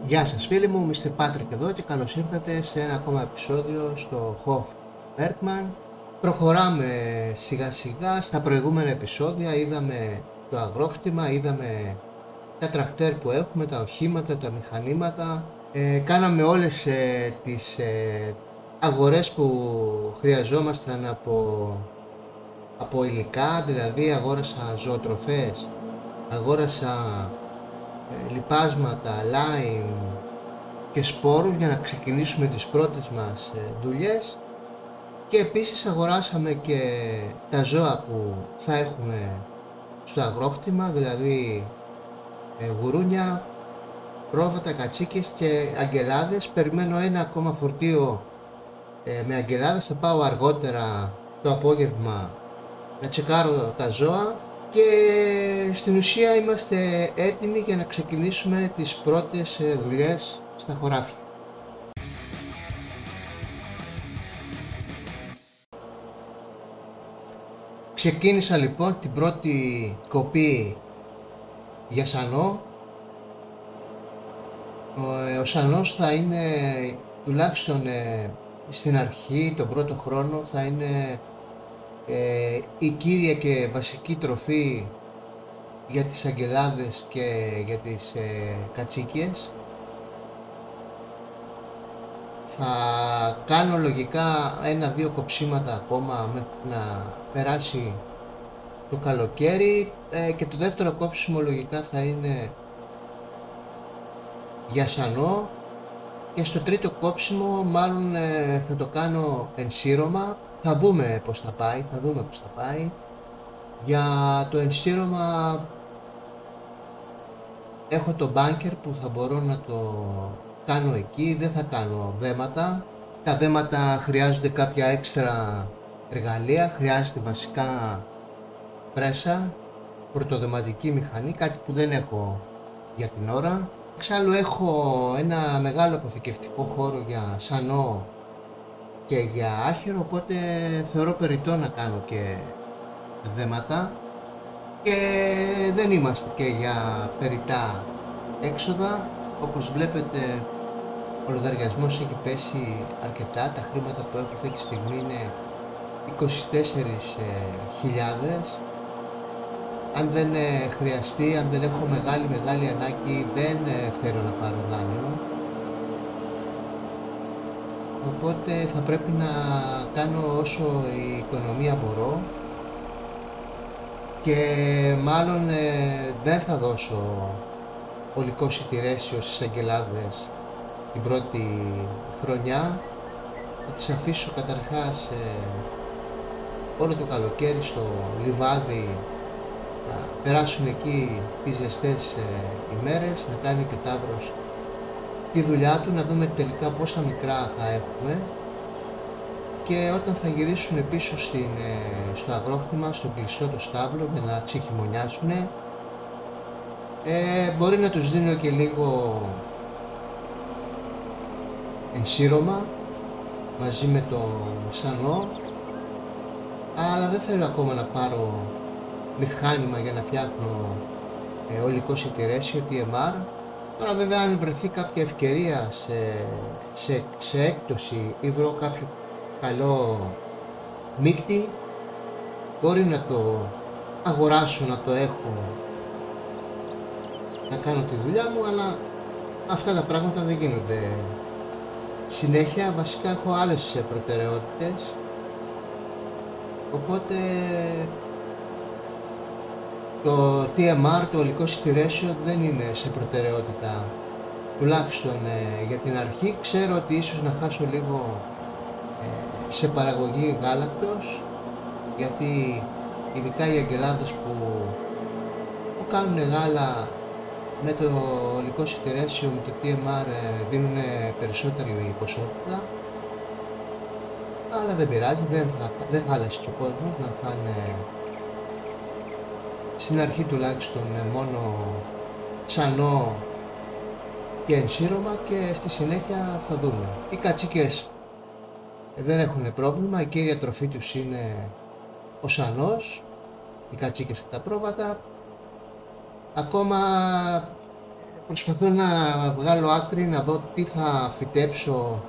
Γεια σας φίλοι μου, Mr. Patrick εδώ και καλώς ήρθατε σε ένα ακόμα επεισόδιο στο Hof Bergman. Προχωράμε σιγά σιγά. Στα προηγούμενα επεισόδια είδαμε το αγρόκτημα, είδαμε τα τρακτέρ που έχουμε, τα οχήματα, τα μηχανήματα. Κάναμε όλες τις αγορές που χρειαζόμασταν από υλικά, δηλαδή αγόρασα ζωοτροφές, αγόρασα λιπάσματα, λάιμ και σπόρους για να ξεκινήσουμε τις πρώτες μας δουλειές, και επίσης αγοράσαμε και τα ζώα που θα έχουμε στο αγρόκτημα, δηλαδή γουρούνια, πρόβατα, κατσίκες και αγγελάδες. Περιμένω ένα ακόμα φορτίο με αγγελάδες, θα πάω αργότερα το απόγευμα να τσεκάρω τα ζώα και στην ουσία είμαστε έτοιμοι για να ξεκινήσουμε τις πρώτες δουλειές στα χωράφια. Ξεκίνησα λοιπόν την πρώτη κοπή για σανό. Ο σανός θα είναι τουλάχιστον στην αρχή, τον πρώτο χρόνο, θα είναι η κύρια και βασική τροφή για τις αγγελάδες και για τις κατσίκες. Θα κάνω λογικά 1-2 κοψίματα ακόμα μέχρι να περάσει το καλοκαίρι, και το δεύτερο κόψιμο λογικά θα είναι για σανό, και στο τρίτο κόψιμο μάλλον θα το κάνω ενσύρωμα. Θα δούμε πώς θα πάει, Για το ενσύρωμα έχω το μπάνκερ που θα μπορώ να το κάνω εκεί, δεν θα κάνω δέματα. Τα δέματα χρειάζονται κάποια έξτρα εργαλεία, χρειάζεται βασικά πρέσα, πρωτοδεματική μηχανή, κάτι που δεν έχω για την ώρα. Εξάλλου έχω ένα μεγάλο αποθηκευτικό χώρο για σανό και για άχυρο, οπότε θεωρώ περιττό να κάνω και δέματα, και δεν είμαστε και για περιττά έξοδα. Όπως βλέπετε, ο λογαριασμός έχει πέσει αρκετά. Τα χρήματα που έχω αυτή τη στιγμή είναι 24.000. Αν δεν χρειαστεί, αν δεν έχω μεγάλη ανάγκη, δεν θέλω να πάρω δάνειο. Οπότε θα πρέπει να κάνω όσο η οικονομία μπορώ, και μάλλον δεν θα δώσω ολικό εισιτηρέσιο στις αγγελάδες την πρώτη χρονιά. Θα τις αφήσω καταρχάς όλο το καλοκαίρι στο λιβάδι, να περάσουν εκεί τις ζεστές ημέρες, να κάνει και ο τάβρος τη δουλειά του, να δούμε τελικά πόσα μικρά θα έχουμε, και όταν θα γυρίσουν πίσω στο αγρόκτημα, στο κλειστό το στάβλο, για να ξεχειμωνιάσουν, μπορεί να τους δίνω και λίγο ενσύρωμα μαζί με το σανό, αλλά δεν θέλω ακόμα να πάρω μηχάνημα για να φτιάχνω ολικό εισιτηρέσιο TMR. Τώρα βέβαια, αν βρεθεί κάποια ευκαιρία σε έκπτωση ή βρω κάποιο καλό μίκτη, μπορεί να το αγοράσω, να το έχω, να κάνω τη δουλειά μου, αλλά αυτά τα πράγματα δεν γίνονται συνέχεια. Βασικά έχω άλλες προτεραιότητες, οπότε το TMR, το ολικό εισιτηρέσιο, δεν είναι σε προτεραιότητα, τουλάχιστον για την αρχή. Ξέρω ότι ίσως να χάσω λίγο σε παραγωγή γάλακτος, γιατί ειδικά οι αγγελάδες που κάνουν γάλα με το ολικό εισιτηρέσιο, με το TMR, δίνουν περισσότερη ποσότητα, αλλά δεν πειράζει, δεν θα άλλασε και ο κόσμος να φάνε στην αρχή τουλάχιστον μόνο σανό και ενσύρωμα, και στη συνέχεια θα δούμε. Οι κατσίκες δεν έχουν πρόβλημα, η κύρια τροφή τους είναι ο σανός, οι κατσίκες και τα πρόβατα. Ακόμα Προσπαθώ να βγάλω άκρη, να δω τι θα φυτέψω.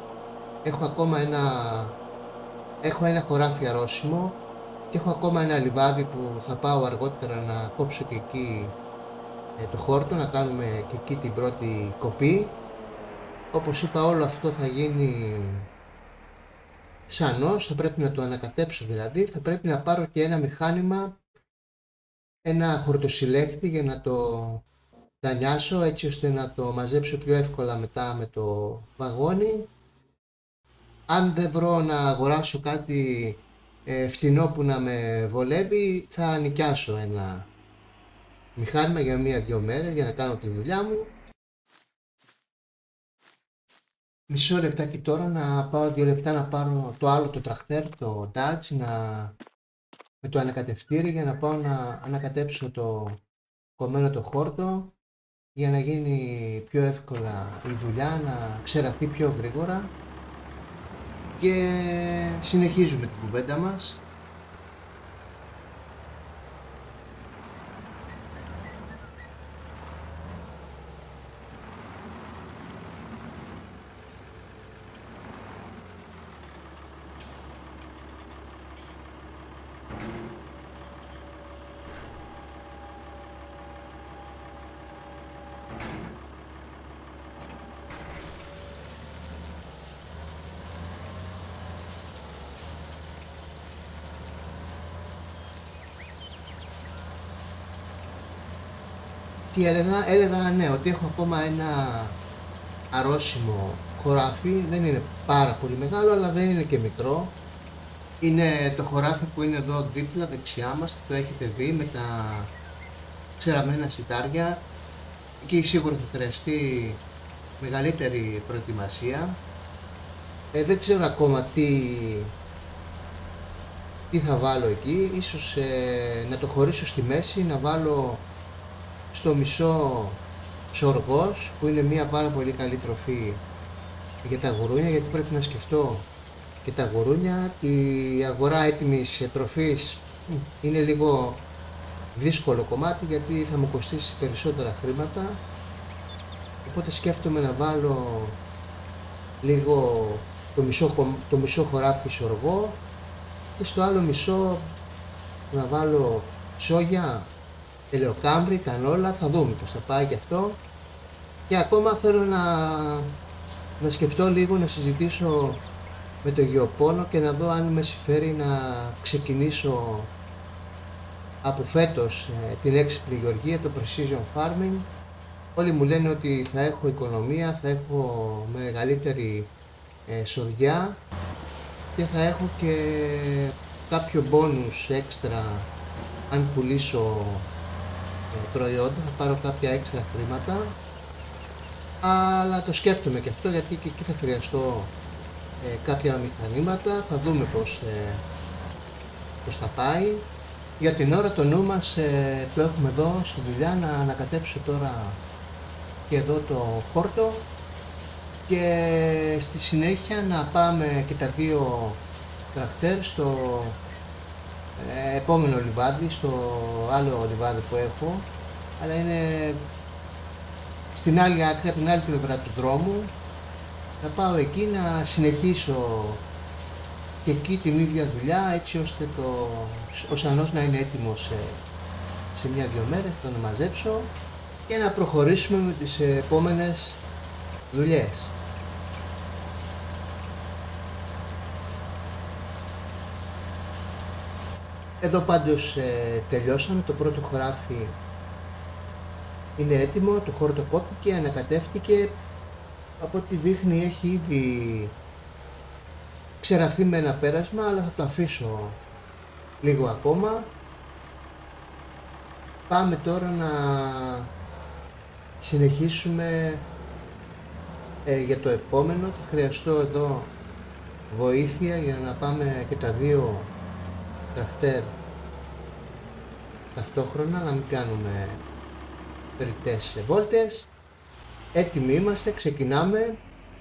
Έχω ένα χωράφι αρρώσιμο και έχω ακόμα ένα λιβάδι που θα πάω αργότερα να κόψω και εκεί το χόρτο, να κάνουμε και εκεί την πρώτη κοπή. Όπως είπα, όλο αυτό θα γίνει σανός, θα πρέπει να το ανακατέψω δηλαδή, θα πρέπει να πάρω και ένα μηχάνημα, ένα χορτοσυλλέκτη για να το τανιάσω έτσι ώστε να το μαζέψω πιο εύκολα μετά με το βαγόνι. Αν δεν βρω να αγοράσω κάτι φθηνό που να με βολεύει, θα νοικιάσω ένα μηχάνημα για 1-2 μέρες για να κάνω τη δουλειά μου. Μισό λεπτάκι τώρα να πάω 2 λεπτά να πάρω το άλλο το τρακτέρ, το Dodge, με το ανακατευτήρι για να πάω να ανακατέψω το κομμένο το χόρτο για να γίνει πιο εύκολα η δουλειά, να ξεραθεί πιο γρήγορα. Και συνεχίζουμε την κουβέντα μας. Τι έλεγα ναι, ότι έχω ακόμα ένα αρρώσιμο χωράφι, δεν είναι πάρα πολύ μεγάλο αλλά δεν είναι και μικρό. Είναι το χωράφι που είναι εδώ δίπλα δεξιά μας, το έχετε δει με τα ξεραμένα σιτάρια. Εκεί σίγουρα θα χρειαστεί μεγαλύτερη προετοιμασία. Δεν ξέρω ακόμα τι θα βάλω εκεί, ίσως να το χωρίσω στη μέση, να βάλω στο μισό σοργός που είναι μια πάρα πολύ καλή τροφή για τα γουρούνια, γιατί πρέπει να σκεφτώ και τα γουρούνια. Η αγορά έτοιμης τροφής είναι λίγο δύσκολο κομμάτι γιατί θα μου κοστίσει περισσότερα χρήματα, οπότε σκέφτομαι να βάλω λίγο το μισό χωράφι σοργό και στο άλλο μισό να βάλω σόγια, ελαιοκάμβρη, κανόλα, θα δούμε πως θα πάει και αυτό. Και ακόμα θέλω να σκεφτώ λίγο, να συζητήσω με το γεωπόνο και να δω αν με συμφέρει να ξεκινήσω από φέτος την έξυπνη γεωργία, το precision farming. Όλοι μου λένε ότι θα έχω οικονομία, θα έχω μεγαλύτερη σοδιά και θα έχω και κάποιο bonus έξτρα αν πουλήσω προϊόντα, θα πάρω κάποια έξτρα χρήματα. Αλλά το σκέφτομαι και αυτό γιατί και εκεί θα χρειαστώ κάποια μηχανήματα, θα δούμε πώς θα πάει. Για την ώρα το νου μας το έχουμε εδώ στη δουλειά, να ανακατέψω τώρα και εδώ το χόρτο και στη συνέχεια να πάμε και τα δύο τρακτέρ στο επόμενο λιβάδι, στο άλλο λιβάδι που έχω, αλλά είναι στην άλλη άκρη, από την άλλη πλευρά του δρόμου. Να πάω εκεί να συνεχίσω και εκεί την ίδια δουλειά, έτσι ώστε ο σανός να είναι έτοιμος σε 1-2 μέρες, θα τον μαζέψω και να προχωρήσουμε με τις επόμενες δουλειές. Εδώ πάντως τελειώσαμε, το πρώτο χωράφι είναι έτοιμο, το χόρτο κόπηκε, ανακατεύτηκε, από ό,τι δείχνει έχει ήδη ξεραθεί με ένα πέρασμα, αλλά θα το αφήσω λίγο ακόμα. Πάμε τώρα να συνεχίσουμε για το επόμενο. Θα χρειαστώ εδώ βοήθεια για να πάμε και τα δύο τρακτέρ ταυτόχρονα, να μην κάνουμε περιττές βόλτες. Έτοιμοι είμαστε, ξεκινάμε.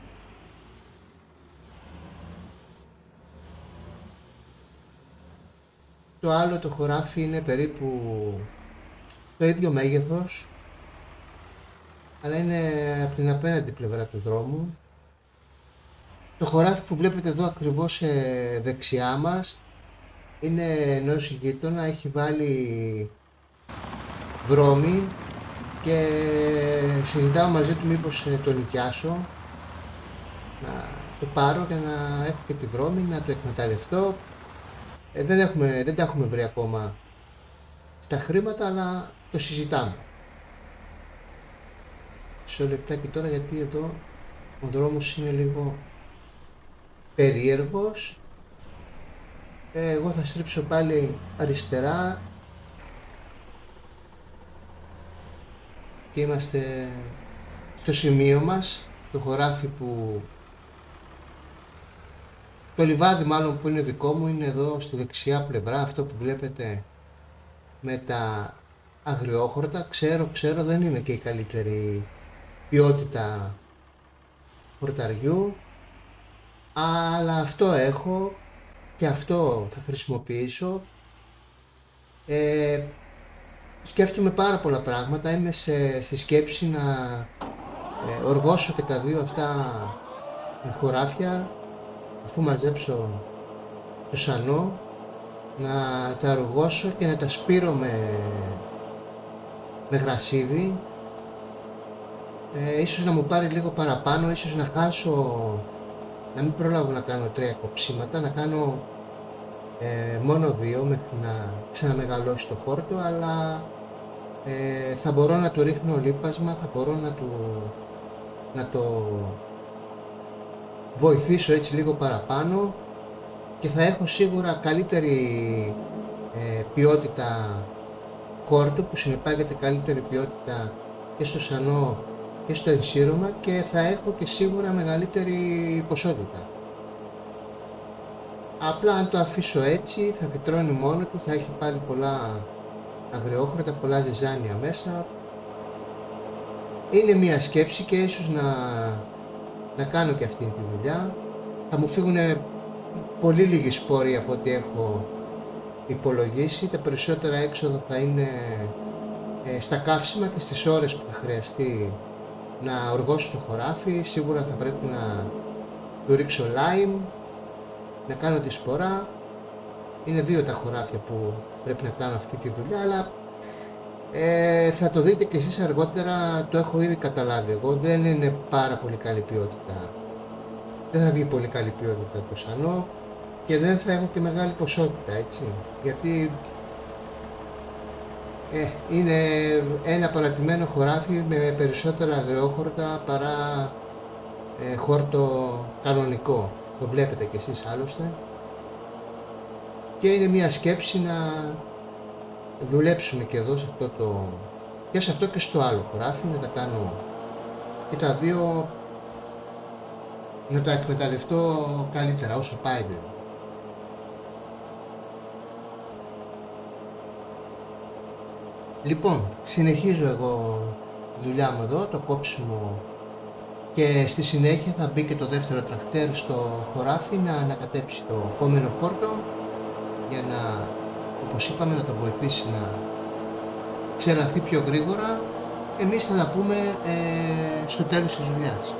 Το άλλο το χωράφι είναι περίπου το ίδιο μέγεθος. αλλά είναι από την απέναντι πλευρά του δρόμου. Το χωράφι που βλέπετε εδώ ακριβώς δεξιά μας είναι ενός γείτονα, έχει βάλει βρώμη και συζητάω μαζί του μήπως το νοικιάσω, να το πάρω και να έχω και τη βρώμη, να το εκμεταλλευτώ. Δεν τα έχουμε βρει ακόμα στα χρήματα, αλλά το συζητάμε. Σε λεπτάκι τώρα, γιατί εδώ ο δρόμος είναι λίγο περίεργος. Εγώ θα στρίψω πάλι αριστερά και είμαστε στο σημείο μας, το χωράφι που... Το λιβάδι μάλλον που είναι δικό μου είναι εδώ στη δεξιά πλευρά, αυτό που βλέπετε με τα αγριόχορτα. Ξέρω δεν είναι και η καλύτερη ποιότητα χορταριού, αλλά αυτό έχω και αυτό θα χρησιμοποιήσω. Σκέφτομαι πάρα πολλά πράγματα, είμαι στη σκέψη να οργώσω και τα δύο αυτά χωράφια, αφού μαζέψω το σανό, να τα οργώσω και να τα σπείρω με γρασίδι. Ίσως να μου πάρει λίγο παραπάνω, ίσως να χάσω, να μην προλάβω να κάνω 3 κοψίματα, να κάνω μόνο 2 μέχρι να ξαναμεγαλώσει το χόρτο, αλλά θα μπορώ να του ρίχνω λίπασμα, θα μπορώ να το βοηθήσω έτσι λίγο παραπάνω και θα έχω σίγουρα καλύτερη ποιότητα χόρτου, που συνεπάγεται καλύτερη ποιότητα και στο σανό και στο ενσύρωμα, και θα έχω και σίγουρα μεγαλύτερη ποσότητα. Απλά αν το αφήσω έτσι θα φυτρώνει μόνο του, θα έχει πάλι πολλά αγριόχρωτα, πολλά ζυζάνια μέσα. Είναι μια σκέψη και ίσως να κάνω και αυτή τη δουλειά. Θα μου φύγουν πολύ λίγοι σπόροι από ό,τι έχω υπολογίσει. Τα περισσότερα έξοδα θα είναι στα καύσιμα και στις ώρες που θα χρειαστεί να οργώσω το χωράφι. Σίγουρα θα πρέπει να του ρίξω lime, να κάνω τη σπορά. Είναι 2 τα χωράφια που πρέπει να κάνω αυτή τη δουλειά, αλλά θα το δείτε και εσείς αργότερα, το έχω ήδη καταλάβει εγώ, δεν είναι πάρα πολύ καλή ποιότητα. Δεν θα βγει πολύ καλή ποιότητα το σανό και δεν θα έχω και μεγάλη ποσότητα, έτσι, γιατί είναι ένα παρατημένο χωράφι με περισσότερα αγριόχορτα παρά χόρτο κανονικό. Το βλέπετε κι εσείς άλλωστε. Και είναι μια σκέψη να δουλέψουμε και εδώ σε αυτό και σε αυτό και στο άλλο χωράφι, να τα κάνω και τα δύο, να τα εκμεταλλευτώ καλύτερα όσο πάει δηλαδή. Λοιπόν, συνεχίζω εγώ τη δουλειά μου εδώ, το κόψιμο, και στη συνέχεια θα μπει και το δεύτερο τρακτέρ στο χωράφι να ανακατέψει το επόμενο χόρτο για να, όπως είπαμε, να το βοηθήσει να ξεραθεί πιο γρήγορα. Εμείς θα τα πούμε στο τέλος της δουλειάς.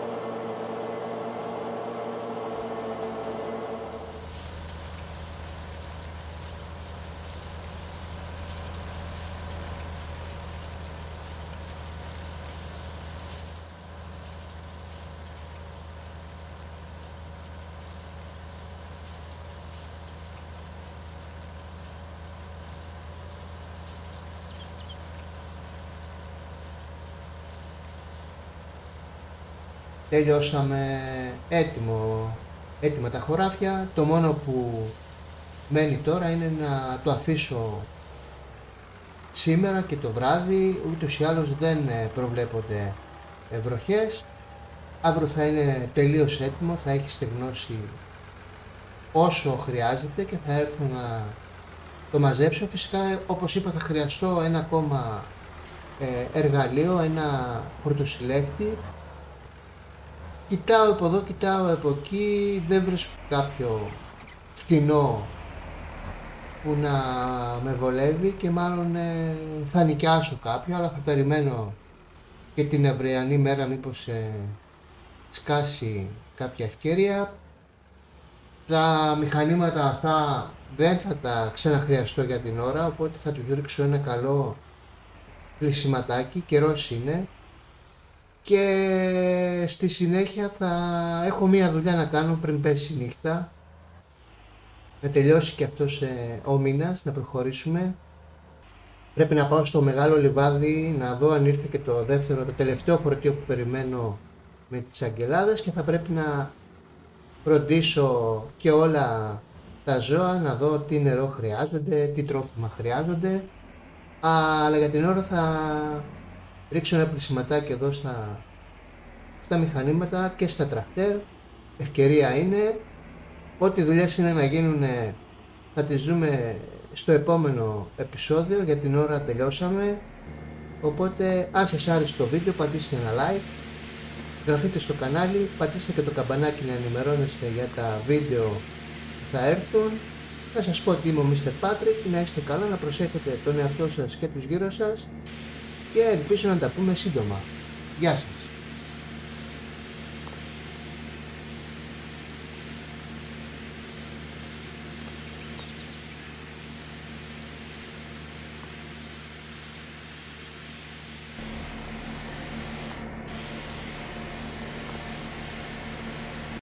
Τελειώσαμε, έτοιμα τα χωράφια. Το μόνο που μένει τώρα είναι να το αφήσω σήμερα και το βράδυ. Ούτως ή άλλως δεν προβλέπονται βροχές. Αύριο θα είναι τελείως έτοιμο, θα έχει στεγνώσει όσο χρειάζεται και θα έρθω να το μαζέψω. Φυσικά, όπως είπα, θα χρειαστώ ένα ακόμα εργαλείο, ένα χορτοσυλλέκτη. Κοιτάω από εδώ, κοιτάω από εκεί, δεν βρίσκω κάποιο φτηνό που να με βολεύει και μάλλον θα νοικιάσω κάποιο, αλλά θα περιμένω και την αυριανή μέρα μήπως σκάσει κάποια ευκαιρία. Τα μηχανήματα αυτά δεν θα τα ξαναχρειαστώ για την ώρα, οπότε θα τους ρίξω ένα καλό κλεισιματάκι, καιρός είναι, και στη συνέχεια θα έχω μία δουλειά να κάνω πριν πέσει η νύχτα, να τελειώσει και αυτός ο μήνας, να προχωρήσουμε. Πρέπει να πάω στο μεγάλο λιβάδι να δω αν ήρθε και το τελευταίο φορτίο που περιμένω με τις αγγελάδες, και θα πρέπει να φροντίσω και όλα τα ζώα, να δω τι νερό χρειάζονται, τι τρόφιμα χρειάζονται. Αλλά για την ώρα θα ρίξω ένα πλησιματάκι εδώ στα μηχανήματα και στα τρακτέρ. Ευκαιρία είναι. Ό,τι δουλειές είναι να γίνουν θα τις δούμε στο επόμενο επεισόδιο. Για την ώρα τελειώσαμε. Οπότε αν σας άρεσε το βίντεο, πατήστε ένα like, γραφείτε στο κανάλι, πατήστε και το καμπανάκι να ενημερώνεστε για τα βίντεο που θα έρθουν. Θα σας πω ότι είμαι ο Mr. Patrick, να είστε καλά, να προσέχετε τον εαυτό σας και τους γύρω σας, και ελπίζω να τα πούμε σύντομα. Γεια σας!